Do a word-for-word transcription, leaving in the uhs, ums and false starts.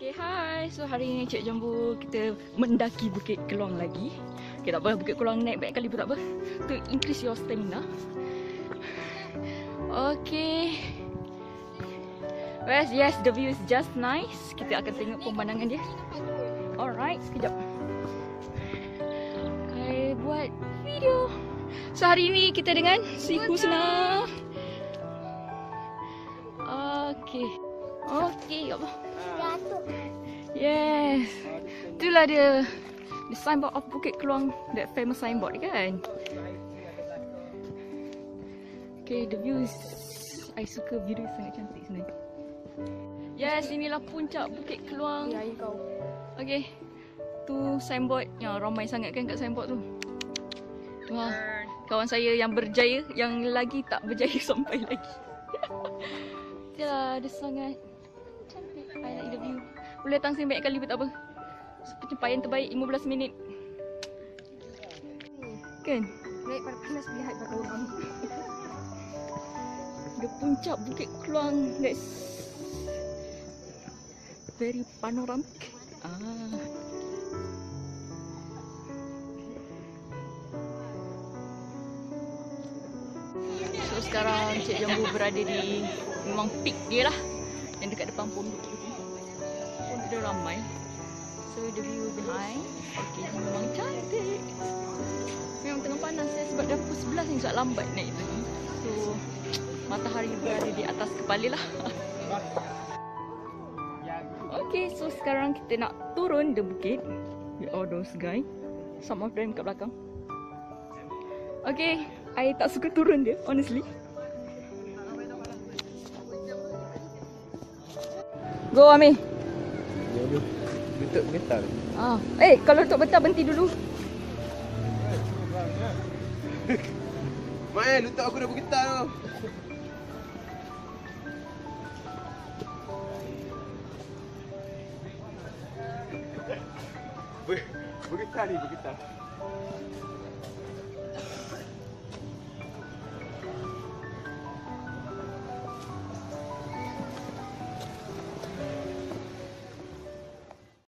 Okay, hai. So hari ni Cik Jambu kita mendaki Bukit Keluang lagi. Okay, tak apa, Bukit Keluang naik banyak kali pun tak apa. To increase your stamina. Okay. Well, yes, the view is just nice. Kita akan tengok pemandangan dia. Alright, sekejap. I buat video. So hari ni kita dengan si Husna. Okay. Okay, apa? Yes. Itulah dia. The signboard of Bukit Keluang. That famous signboard kan. Okay, the view is... I suka view dia sangat cantik sebenarnya. Yes, inilah puncak Bukit Keluang. Ya, kau. Okay. Tu signboard. Yang ramai sangat kan kat signboard tu. Wah, kawan saya yang berjaya, yang lagi tak berjaya sampai lagi. Itulah, dia sangat cantik. I like the view. Boleh datang sini banyak kali pun tak apa. So, pencapaian terbaik lima belas minit. Kan? Baik pada panas lihat pada orang. The puncak Bukit Keluang. That's very panoramic. Ah. So sekarang Cik Jambu berada di memang peak dia lah. Yang dekat depan pondok tu. Pun ada ramai. So the view behind. Okay, memang cantik. Memang tengah panas ya, sebab dah pukul sebelas ni sebab lambat naik tadi. So matahari berada di atas kepala lah. Okay, so sekarang kita nak turun the bukit. With all those guys. Some of them kat belakang. Okay, I tak suka turun dia, honestly. Go, Ami. Ya, dia bentuk bergetar. Ah, eh, kalau untuk bentar berhenti dulu. Mak, lutut aku dah bergetar tu. Ber bergetar ni, bergetar.